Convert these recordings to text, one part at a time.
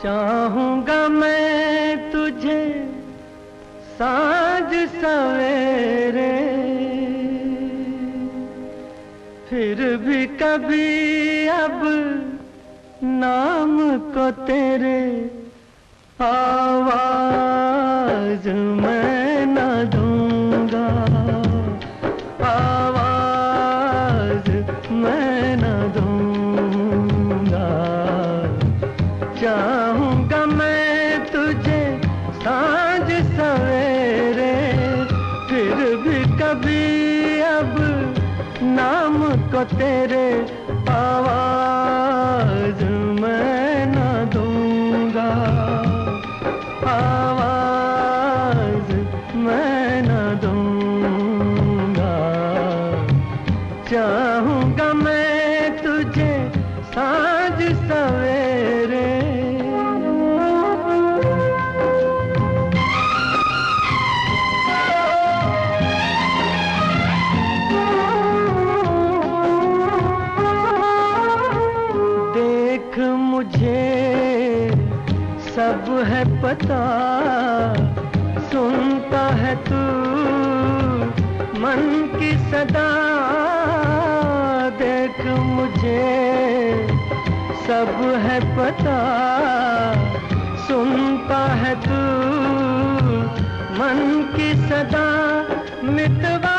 चाहूंगा मैं तुझे सांझ सवेरे, फिर भी कभी अब नाम को तेरे आवाज मैं न दूंगा, आवाज मैं न दूंगा। चाहूंगा मैं तुझे सांझ सवेरे, फिर भी कभी अब नाम को तेरे आवाज मैं न दूंगा, आवाज मैं न दूंगा। चाहूंगा मैं तुझे सांझ सवेरे। मुझे सब है पता, सुनता है तू मन की सदा। देख मुझे सब है पता, सुनता है तू मन की सदा। मितवा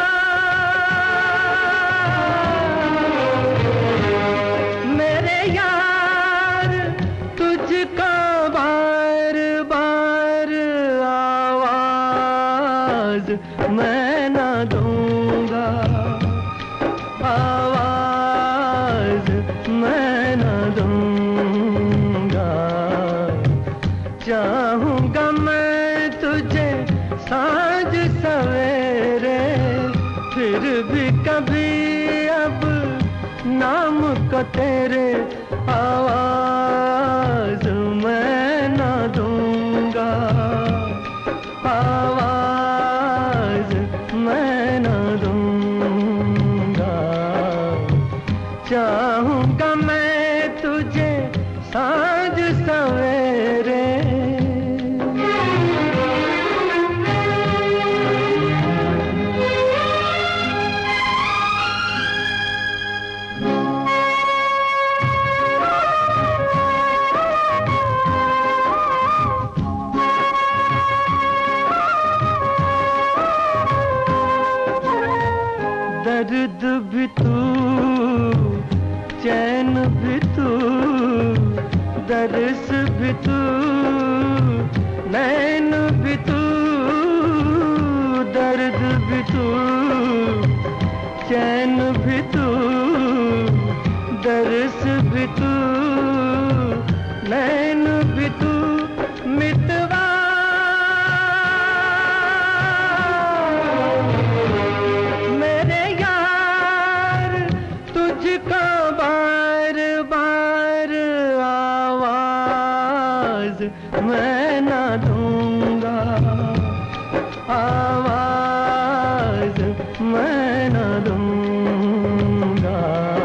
मेरे यार तुझको बार बार आवाज मैं न दूंगा, आवाज मैं न दूंगा। चाहूंगा मैं तुझे सांझ सवेरे, फिर भी कभी अब नाम को तेरे आवाज मैं न दूंगा, आवाज मैं न दूंगा। चाहूंगा मैं तुझे सांझ सवेरे। दर्द भी तू, चैन भी तू, दर्स भी तू, नैन भी तू। दर्द भी तू, चैन भी तू, दर्स भी तू, नैन भी तू। मितवा मैं न दूंगा, आवाज मैं न दूंगा।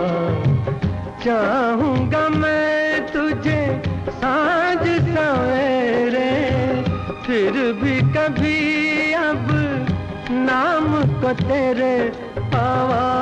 चाहूंगा मैं तुझे सांझ सवेरे, फिर भी कभी अब नाम को तेरे आवाज